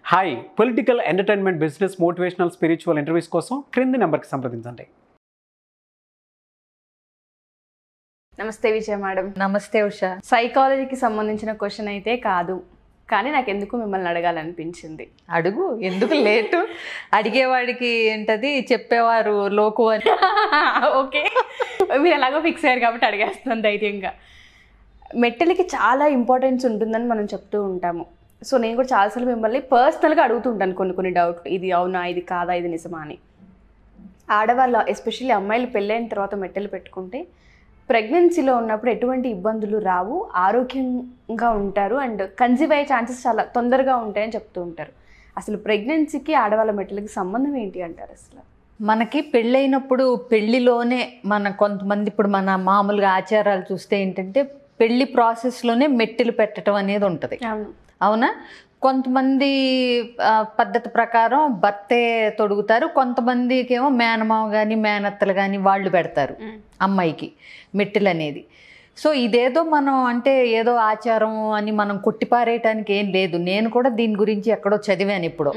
Hi political entertainment business motivational spiritual interviews కోసం క్రింది నెంబర్కి సంప్రదించండి. నమస్తే విజయ మేడం. నమస్తే ఉషా. సైకాలజీకి సంబంధించిన క్వశ్చన్ అయితే కాదు, కానీ నాకు ఎందుకు మిమ్మల్ని అడగాలనిపించింది. అడుగు, ఎందుకు లేటు? అడిగేవాడికి ఏంటది చెప్పేవారు లోకు అని. ఓకే, మీరు ఎలాగో ఫిక్స్ అయ్యారు కాబట్టి అడిగేస్తున్నాను ధైర్యంగా. మెట్టెలకి చాలా ఇంపార్టెన్స్ ఉంటుందని మనం చెప్తూ ఉంటాము. సో నేను కూడా చాలాసార్లు మిమ్మల్ని పర్సనల్గా అడుగుతుంటాను కొన్ని డౌట్లు, ఇది అవునా, ఇది కాదా, ఇది నిజమా అని. ఆడవాళ్ళు ఎస్పెషల్లీ అమ్మాయిలు పెళ్ళైన తర్వాత మెట్టెలు పెట్టుకుంటే ప్రెగ్నెన్సీలో ఉన్నప్పుడు ఎటువంటి ఇబ్బందులు రావు, ఆరోగ్యంగా ఉంటారు, అండ్ కన్సీవ్ అయ్యే ఛాన్సెస్ చాలా తొందరగా ఉంటాయని చెప్తూ ఉంటారు. అసలు ప్రెగ్నెన్సీకి ఆడవాళ్ళ మెట్టెలకి సంబంధం ఏంటి అంటారు? అసలు మనకి పెళ్ళైనప్పుడు పెళ్ళిలోనే కొంతమంది ఇప్పుడు మన మామూలుగా ఆచారాలు చూస్తే ఏంటంటే పెళ్లి ప్రాసెస్లోనే మెట్టెలు పెట్టడం అనేది ఉంటుంది. అవునా? కొంతమంది పద్ధతి ప్రకారం భర్తే తొడుగుతారు, కొంతమందికి ఏమో మేనమావ కానీ మేనత్తలు కానీ వాళ్ళు పెడతారు అమ్మాయికి మెట్టెలు అనేది. సో ఇదేదో మనం అంటే ఏదో ఆచారం అని మనం కొట్టిపారేయటానికి ఏం లేదు. నేను కూడా దీని గురించి ఎక్కడో చదివాను ఇప్పుడు.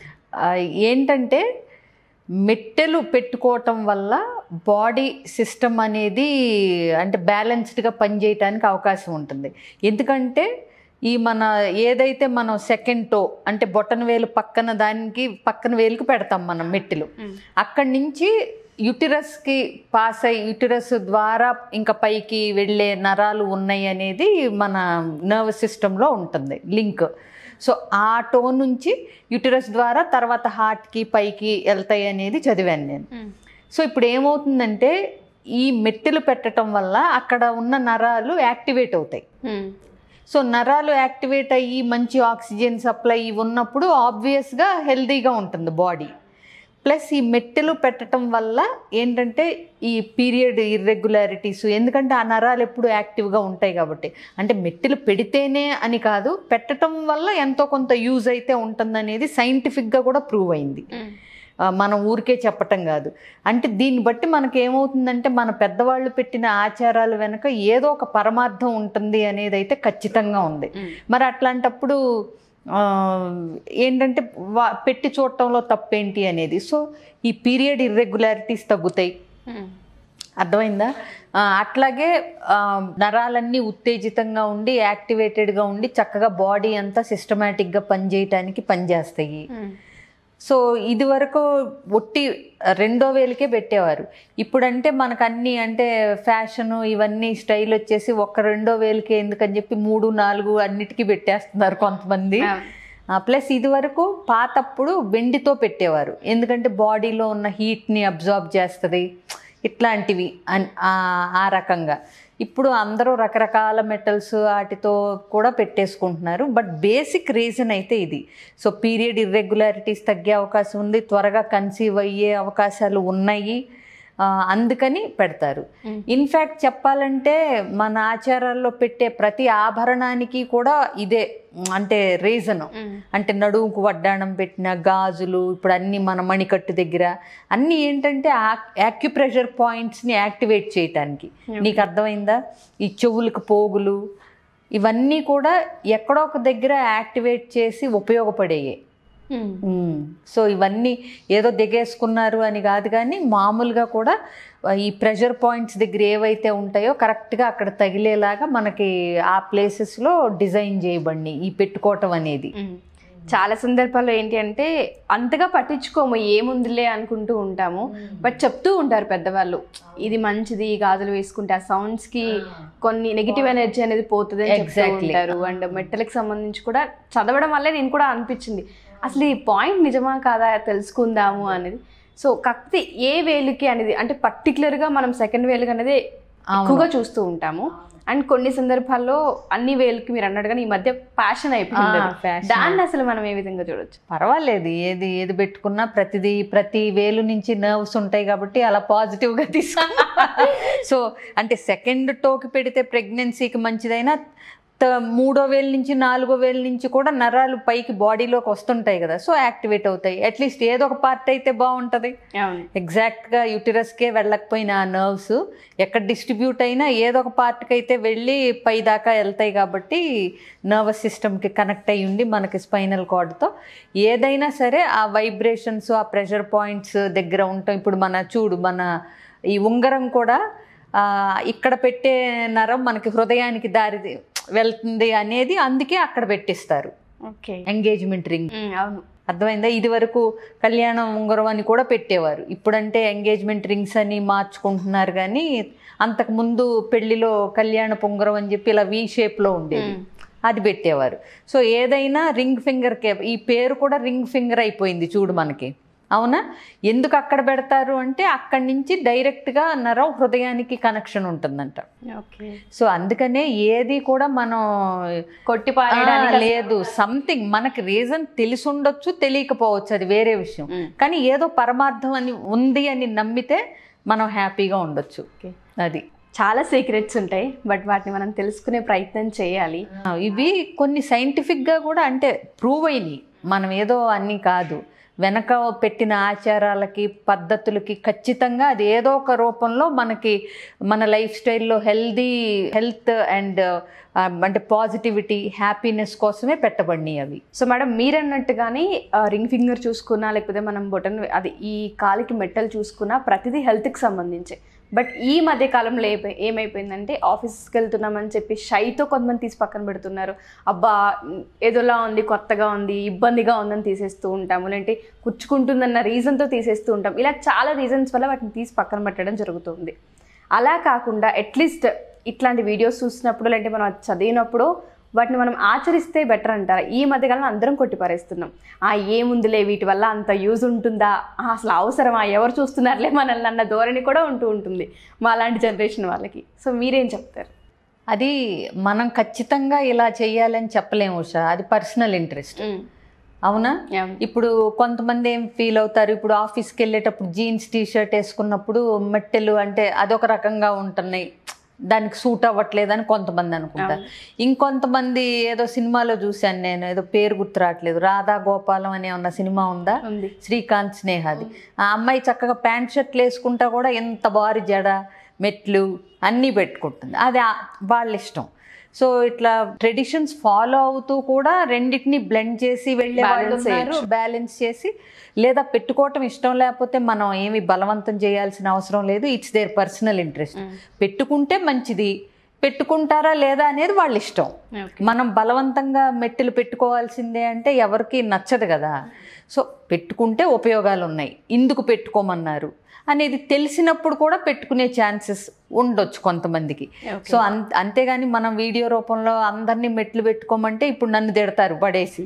ఏంటంటే మెట్టెలు పెట్టుకోవటం వల్ల బాడీ సిస్టమ్ అనేది అంటే బ్యాలెన్స్డ్గా పనిచేయటానికి అవకాశం ఉంటుంది. ఎందుకంటే ఈ మన ఏదైతే మనం సెకండ్ టో అంటే బొటన వేలు పక్కన వేలుకి పెడతాం మనం మెట్టెలు, అక్కడి నుంచి యుటిరస్కి పాస్ అయ్యి యుటిరస్ ద్వారా ఇంకా పైకి వెళ్ళే నరాలు ఉన్నాయి అనేది మన నర్వస్ సిస్టంలో ఉంటుంది లింక్. సో ఆ టో నుంచి యుటిరస్ ద్వారా తర్వాత హార్ట్కి పైకి వెళ్తాయి అనేది చదివాను నేను. సో ఇప్పుడు ఏమవుతుందంటే ఈ మెట్టెలు పెట్టడం వల్ల అక్కడ ఉన్న నరాలు యాక్టివేట్ అవుతాయి. సో నరాలు యాక్టివేట్ అయ్యి మంచి ఆక్సిజన్ సప్లై ఉన్నప్పుడు ఆబ్వియస్గా హెల్తీగా ఉంటుంది బాడీ. ప్లస్ ఈ మెట్టెలు పెట్టడం వల్ల ఏంటంటే ఈ పీరియడ్ ఇర్రెగ్యులారిటీస్, ఎందుకంటే ఆ నరాలు ఎప్పుడు యాక్టివ్గా ఉంటాయి కాబట్టి. అంటే మెట్టెలు పెడితేనే అని కాదు, పెట్టడం వల్ల ఎంతో కొంత యూజ్ అయితే ఉంటుందనేది సైంటిఫిక్గా కూడా ప్రూవ్ అయింది. మనం ఊరికే చెప్పటం కాదు. అంటే దీన్ని బట్టి మనకి ఏమవుతుందంటే మన పెద్దవాళ్ళు పెట్టిన ఆచారాల వెనుక ఏదో ఒక పరమార్థం ఉంటుంది అనేది అయితే ఖచ్చితంగా ఉంది. మరి అట్లాంటప్పుడు ఏంటంటే పెట్టి చూడటంలో తప్పేంటి అనేది. సో ఈ పీరియడ్ ఇర్రెగ్యులారిటీస్ తగ్గుతాయి, అర్థమైందా? అట్లాగే నరాలన్నీ ఉత్తేజితంగా ఉండి యాక్టివేటెడ్గా ఉండి చక్కగా బాడీ అంతా సిస్టమేటిక్గా పనిచేయటానికి పనిచేస్తాయి. సో ఇది వరకు ఒట్టి రెండో వేలకే పెట్టేవారు. ఇప్పుడంటే మనకు అన్నీ అంటే ఫ్యాషను ఇవన్నీ స్టైల్ వచ్చేసి ఒక్క రెండో వేలకే ఎందుకని చెప్పి 3, 4 అన్నిటికీ పెట్టేస్తున్నారు కొంతమంది. ప్లస్ ఇది వరకు పాతప్పుడు వెండితో పెట్టేవారు, ఎందుకంటే బాడీలో ఉన్న హీట్ని అబ్జార్బ్ చేస్తుంది, ఇట్లాంటివి ఆ రకంగా. ఇప్పుడు అందరూ రకరకాల మెటల్స్ వాటితో కూడా పెట్టేసుకుంటున్నారు. బట్ బేసిక్ రీజన్ అయితే ఇది. సో పీరియడ్ ఇర్రెగ్యులారిటీస్ తగ్గే అవకాశం ఉంది, త్వరగా కన్సీవ్ అయ్యే అవకాశాలు ఉన్నాయి, అందుకని పెడతారు. ఇన్ఫ్యాక్ట్ చెప్పాలంటే మన ఆచారాల్లో పెట్టే ప్రతి ఆభరణానికి కూడా ఇదే అంటే రీజను. అంటే నడుముకు వడ్డాణం పెట్టిన గాజులు, ఇప్పుడు అన్నీ మన మణికట్టు దగ్గర అన్నీ ఏంటంటే యాక్యుప్రెషర్ పాయింట్స్ని యాక్టివేట్ చేయటానికి. నీకు అర్థమైందా? ఈ చెవులకు పోగులు ఇవన్నీ కూడా ఎక్కడో ఒక దగ్గర యాక్టివేట్ చేసి ఉపయోగపడేవి. సో ఇవన్నీ ఏదో దిగేసుకున్నారు అని కాదు, కానీ మామూలుగా కూడా ఈ ప్రెషర్ పాయింట్స్ దగ్గర ఏవైతే ఉంటాయో కరెక్ట్గా అక్కడ తగిలేలాగా మనకి ఆ ప్లేసెస్లో డిజైన్ చేయబడి ఈ పెట్టుకోవటం అనేది. చాలా సందర్భాల్లో ఏంటి అంటే అంతగా పట్టించుకోము, ఏముందిలే అనుకుంటూ ఉంటాము. బట్ చెప్తూ ఉంటారు పెద్దవాళ్ళు, ఇది మంచిది, గాజులు వేసుకుంటే ఆ సౌండ్స్కి కొన్ని నెగిటివ్ ఎనర్జీ అనేది పోతుంది అని చెప్తూ ఉంటారు. అండ్ మెట్టలకు సంబంధించి కూడా చదవడం వల్లే నేను కూడా అనిపించింది అసలు ఈ పాయింట్ నిజమా కాదా తెలుసుకుందాము అనేది. సో కాకపోతే ఏ వేలుకి అనేది అంటే పర్టికులర్గా మనం సెకండ్ వేలుకి అనేది ఎక్కువగా చూస్తూ ఉంటాము. అండ్ కొన్ని సందర్భాల్లో అన్ని వేలుకి మీరు అన్నట్టుగా ఈ మధ్య ఫ్యాషన్ అయిపోయింది. దాన్ని అసలు మనం ఏ విధంగా చూడొచ్చు? పర్వాలేదు, ఏది పెట్టుకున్నా ప్రతి వేలు నుంచి నర్వ్స్ ఉంటాయి కాబట్టి అలా పాజిటివ్గా తీసుకో. సో అంటే సెకండ్ టోకి పెడితే ప్రెగ్నెన్సీకి మంచిదైనా మూడో వేలు నుంచి నాలుగో వేలు నుంచి కూడా నరాలు పైకి బాడీలోకి వస్తుంటాయి కదా, సో యాక్టివేట్ అవుతాయి. అట్లీస్ట్ ఏదో ఒక పార్ట్ అయితే బాగుంటుంది. ఎగ్జాక్ట్గా యూటిరస్కే వెళ్ళకపోయినా ఆ నర్వ్స్ ఎక్కడ డిస్ట్రిబ్యూట్ అయినా ఏదో ఒక పార్ట్కి అయితే వెళ్ళి పై దాకా వెళ్తాయి. కాబట్టి నర్వస్ సిస్టమ్కి కనెక్ట్ అయ్యి ఉండి మనకి స్పైనల్ కార్డ్తో ఏదైనా సరే ఆ వైబ్రేషన్స్, ఆ ప్రెషర్ పాయింట్స్ దగ్గర ఉంటాం. ఇప్పుడు మన ఈ ఉంగరం కూడా ఇక్కడ పెట్టే నరం మనకి హృదయానికి దారి వెళ్తుంది అనేది అందుకే అక్కడ పెట్టిస్తారు. Engagement ring. అవును, అర్థమైందా? ఇది వరకు కళ్యాణం ఉంగరం అని కూడా పెట్టేవారు. ఇప్పుడంటే ఎంగేజ్మెంట్ రింగ్స్ అని మార్చుకుంటున్నారు. కానీ అంతకుముందు పెళ్లిలో కళ్యాణ ఉంగరం అని చెప్పి ఇలా వి షేప్లో ఉండేది, అది పెట్టేవారు. సో ఏదైనా రింగ్ ఫింగర్కే, ఈ పేరు కూడా రింగ్ ఫింగర్ అయిపోయింది చూడు మనకి. అవునా? ఎందుకు అక్కడ పెడతారు అంటే అక్కడి నుంచి డైరెక్ట్గా నరం హృదయానికి కనెక్షన్ ఉంటుందంట. సో అందుకనే ఏది కూడా మనం కొట్టిపారేయడానికి లేదు. సంథింగ్ మనకి రీజన్ తెలిసి ఉండొచ్చు, తెలియకపోవచ్చు, అది వేరే విషయం. కానీ ఏదో పరమార్థం అని ఉంది అని నమ్మితే మనం హ్యాపీగా ఉండొచ్చు. అది చాలా సీక్రెట్స్ ఉంటాయి, బట్ వాటిని మనం తెలుసుకునే ప్రయత్నం చేయాలి. ఇవి కొన్ని సైంటిఫిక్గా కూడా అంటే ప్రూవ్ అయినాయి, మనం ఏదో అన్నీ కాదు. వెనక పెట్టిన ఆచారాలకి పద్ధతులకి ఖచ్చితంగా అది ఏదో ఒక రూపంలో మనకి మన లైఫ్ స్టైల్లో హెల్త్ అండ్ అంటే పాజిటివిటీ, హ్యాపీనెస్ కోసమే పెట్టబడినాయి అవి. సో మేడం, మీరన్నట్టుగానే రింగ్ ఫింగర్ చూసుకున్నా, లేకపోతే మనం బొటన్ అది ఈ కాలికి మెట్టలు చూసుకున్నా ప్రతిదీ హెల్త్కి సంబంధించి. బట్ ఈ మధ్య కాలంలో ఏమైపోయిందంటే ఆఫీస్కి వెళ్తున్నామని చెప్పి షైతో కొంతమంది తీసి పక్కన పెడుతున్నారు. అబ్బా ఏదోలా ఉంది, కొత్తగా ఉంది, ఇబ్బందిగా ఉందని తీసేస్తూ ఉంటాము, లేదంటే కుచ్చుకుంటుందన్న రీజన్తో తీసేస్తూ ఉంటాం. ఇలా చాలా రీజన్స్ వల్ల వాటిని తీసి పక్కన పెట్టడం జరుగుతుంది. అలా కాకుండా అట్లీస్ట్ ఇట్లాంటి వీడియోస్ చూసినప్పుడు, లేదంటే మనం చదివినప్పుడు వాటిని మనం ఆచరిస్తే బెటర్ అంటారా? ఈ మధ్యకాలంలో అందరం కొట్టిపారేస్తున్నాం. ఏముందిలే, వీటి వల్ల అంత యూజ్ ఉంటుందా, అసలు అవసరమా, ఎవరు చూస్తున్నారులే మనల్ని అన్న ధోరణి కూడా ఉంటుంది మా లాంటి జనరేషన్ వాళ్ళకి. సో మీరేం చెప్తారు? అది మనం ఖచ్చితంగా ఇలా చేయాలని చెప్పలేము ఉషా, అది పర్సనల్ ఇంట్రెస్ట్. అవునా? ఇప్పుడు కొంతమంది ఏం ఫీల్ అవుతారు, ఇప్పుడు ఆఫీస్కి వెళ్ళేటప్పుడు జీన్స్ టీషర్ట్ వేసుకున్నప్పుడు మెట్టెలు అంటే అదొక రకంగా ఉంటున్నాయి, దానికి సూట్ అవ్వట్లేదని కొంతమంది అనుకుంటారు. ఇంకొంతమంది ఏదో సినిమాలో చూశాను నేను, ఏదో పేరు గుర్తు రావట్లేదు, రాధా గోపాలం అనే ఉన్న సినిమా ఉందా, శ్రీకాంత్ స్నేహాది. ఆ అమ్మాయి చక్కగా ప్యాంట్ షర్ట్లు వేసుకుంటా కూడా ఎంత భారీ జడ, మెట్లు అన్నీ పెట్టుకుంటుంది. అది వాళ్ళ ఇష్టం. సో ఇట్లా ట్రెడిషన్స్ ఫాలో అవుతూ కూడా రెండింటిని బ్లెండ్ చేసి వెళ్ళే వాళ్ళు ఉన్నారు, బ్యాలెన్స్ చేసి. లేదా పెట్టుకోవటం ఇష్టం లేకపోతే మనం ఏమి బలవంతం చేయాల్సిన అవసరం లేదు, ఇట్స్ దేర్ పర్సనల్ ఇంట్రెస్ట్. పెట్టుకుంటే మంచిది, పెట్టుకుంటారా లేదా అనేది వాళ్ళ ఇష్టం. మనం బలవంతంగా మెట్టెలు పెట్టుకోవాల్సిందే అంటే ఎవరికి నచ్చదు కదా. సో పెట్టుకుంటే ఉపయోగాలు ఉన్నాయి, ఇందుకు పెట్టుకోమన్నారు అనేది తెలిసినప్పుడు కూడా పెట్టుకునే ఛాన్సెస్ ఉండొచ్చు కొంతమందికి. సో అంతేగాని మనం వీడియో రూపంలో అందరినీ మెట్లు పెట్టుకోమంటే ఇప్పుడు నన్ను తిడతారు పడేసి.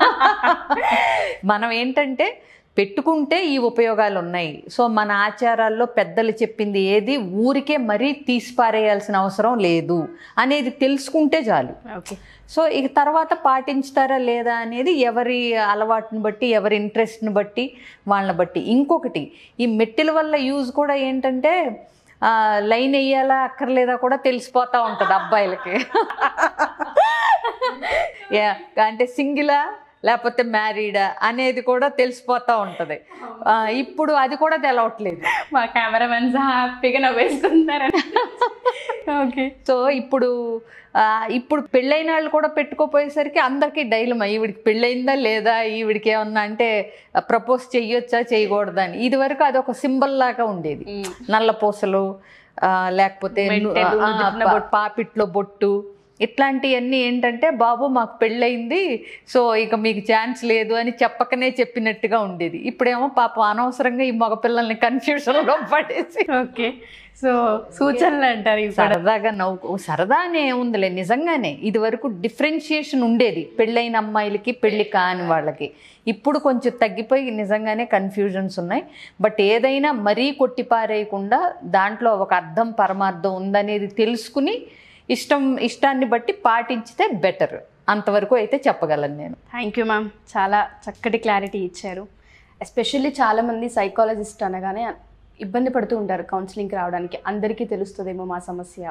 మనం ఏంటంటే పెట్టుకుంటే ఈ ఉపయోగాలు ఉన్నాయి. సో మన ఆచారాల్లో పెద్దలు చెప్పింది ఏది ఊరికే మరీ తీసిపారేయాల్సిన అవసరం లేదు అనేది తెలుసుకుంటే చాలు. సో ఇక తర్వాత పాటించుతారా లేదా అనేది ఎవరి అలవాటుని బట్టి, ఎవరి ఇంట్రెస్ట్ని బట్టి, వాళ్ళని బట్టి. ఇంకొకటి, ఈ మెట్టెల వల్ల యూజ్ కూడా ఏంటంటే లైన్ వేయాలా అక్కర్లేదా కూడా తెలిసిపోతూ ఉంటుంది అబ్బాయిలకి. అంటే సింగిలా లేకపోతే మ్యారీడా అనేది కూడా తెలిసిపోతూ ఉంటుంది. ఇప్పుడు అది కూడా తెలవట్లేదు. మా కెమెరామెన్స్ హ్యాపీగా నవ్వేసుకుంటారు. ఓకే. సో ఇప్పుడు పెళ్ళైన వాళ్ళు కూడా పెట్టుకోపోయేసరికి అందరికీ డైలమా, ఈవిడికి పెళ్ళయిందా లేదా, ఈవిడికి ఏమన్నా అంటే ప్రపోజ్ చెయ్యొచ్చా చేయకూడదా అని. ఇది వరకు అదొక సింబల్ లాగా ఉండేది. నల్ల పూసలు, లేకపోతే పాపిట్లో బొట్టు, ఇట్లాంటివన్నీ ఏంటంటే బాబు మాకు పెళ్ళయింది, సో ఇక మీకు ఛాన్స్ లేదు అని చెప్పకనే చెప్పినట్టుగా ఉండేది. ఇప్పుడేమో పాపం అనవసరంగా ఈ మగపిల్లల్ని కన్ఫ్యూషన్లో పడేసి. ఓకే. సో సూచనలు అంటారు. సరదాగా సరదానే ఉందిలే. నిజంగానే ఇది వరకు డిఫరెన్షియేషన్ ఉండేది పెళ్ళైన అమ్మాయిలకి, పెళ్ళి కాని వాళ్ళకి. ఇప్పుడు కొంచెం తగ్గిపోయి నిజంగానే కన్ఫ్యూజన్స్ ఉన్నాయి. బట్ ఏదైనా మరీ కొట్టిపారేయకుండా దాంట్లో ఒక అర్థం, పరమార్థం ఉందనేది తెలుసుకుని ఇష్టాన్ని బట్టి పాటించితే బెటర్. అంతవరకు అయితే చెప్పగలను నేను. థ్యాంక్ యూ మ్యామ్, చాలా చక్కటి క్లారిటీ ఇచ్చారు. ఎస్పెషల్లీ చాలామంది సైకాలజిస్ట్ అనగానే ఇబ్బంది పడుతూ ఉంటారు కౌన్సిలింగ్కి రావడానికి. అందరికీ తెలుస్తుందేమో మా సమస్య,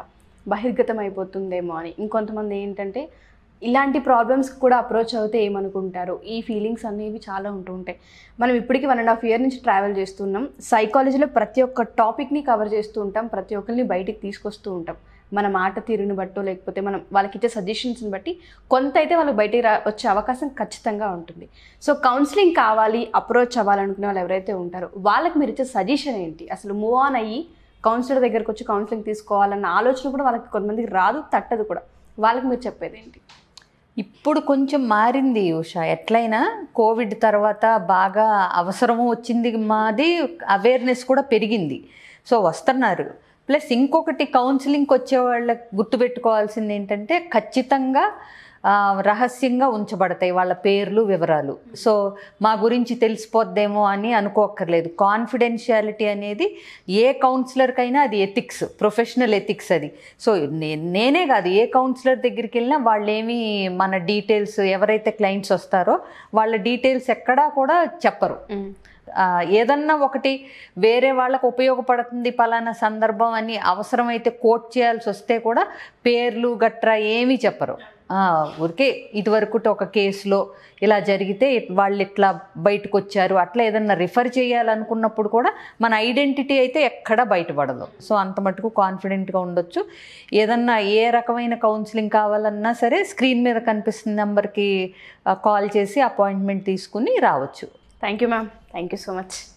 బహిర్గతం అయిపోతుందేమో అని. ఇంకొంతమంది ఏంటంటే ఇలాంటి ప్రాబ్లమ్స్ కూడా అప్రోచ్ అవుతే ఏమనుకుంటారు, ఈ ఫీలింగ్స్ అనేవి చాలా ఉంటూ ఉంటాయి. మనం ఇప్పటికీ 1.5 year నుంచి ట్రావెల్ చేస్తున్నాం. సైకాలజీలో ప్రతి ఒక్క టాపిక్ని కవర్ చేస్తూ ఉంటాం, ప్రతి ఒక్కరిని బయటికి తీసుకొస్తూ ఉంటాం. మన మాట తీరుని బట్టో లేకపోతే మనం వాళ్ళకి ఇచ్చే సజెషన్స్ని బట్టి కొంత అయితే వాళ్ళకి బయటికి వచ్చే అవకాశం ఖచ్చితంగా ఉంటుంది. సో కౌన్సిలింగ్ కావాలి, అప్రోచ్ అవ్వాలనుకునే వాళ్ళు ఎవరైతే ఉంటారో వాళ్ళకి మీరు ఇచ్చే సజెషన్ ఏంటి? అసలు మూవ్ ఆన్ అయ్యి కౌన్సిలర్ దగ్గరకు వచ్చి కౌన్సిలింగ్ తీసుకోవాలన్న ఆలోచన కూడా వాళ్ళకి కొంతమందికి రాదు, తట్టదు కూడా. వాళ్ళకి మీరు చెప్పేది ఏంటి? ఇప్పుడు కొంచెం మారింది ఉషా. ఎట్లయినా కోవిడ్ తర్వాత బాగా అవసరము వచ్చింది, మాది అవేర్నెస్ కూడా పెరిగింది. సో వస్తున్నారు. ప్లస్ ఇంకొకటి కౌన్సిలింగ్కి వచ్చే వాళ్ళకి గుర్తుపెట్టుకోవాల్సింది ఏంటంటే ఖచ్చితంగా రహస్యంగా ఉంచబడతాయి వాళ్ళ పేర్లు, వివరాలు. సో మా గురించి తెలిసిపోద్దేమో అని అనుకోక్కర్లేదు. కాన్ఫిడెన్షియాలిటీ అనేది ఏ కౌన్సిలర్కైనా అది ఎథిక్స్, ప్రొఫెషనల్ ఎథిక్స్ అది. సో నేనే కాదు, ఏ కౌన్సిలర్ దగ్గరికి వెళ్ళినా వాళ్ళేమి మన డీటెయిల్స్, ఎవరైతే క్లయింట్స్ వస్తారో వాళ్ళ డీటెయిల్స్ ఎక్కడా కూడా చెప్పరు. ఏదన్నా ఒకటి వేరే వాళ్ళకు ఉపయోగపడుతుంది పలానా సందర్భం అని అవసరమైతే కోట్ చేయాల్సి వస్తే కూడా పేర్లు గట్రా ఏమీ చెప్పరు. ఊరికే ఇదివరకు ఒక కేసులో ఇలా జరిగితే వాళ్ళు ఇట్లా బయటకు వచ్చారు, అట్లా ఏదన్నా రిఫర్ చేయాలనుకున్నప్పుడు కూడా మన ఐడెంటిటీ అయితే ఎక్కడా బయటపడదు. సో అంత మటుకు కాన్ఫిడెంట్గా ఉండొచ్చు. ఏదన్నా ఏ రకమైన కౌన్సిలింగ్ కావాలన్నా సరే స్క్రీన్ మీద కనిపిస్తున్న నెంబర్కి కాల్ చేసి అపాయింట్మెంట్ తీసుకుని రావచ్చు. Thank you ma'am, thank you so much.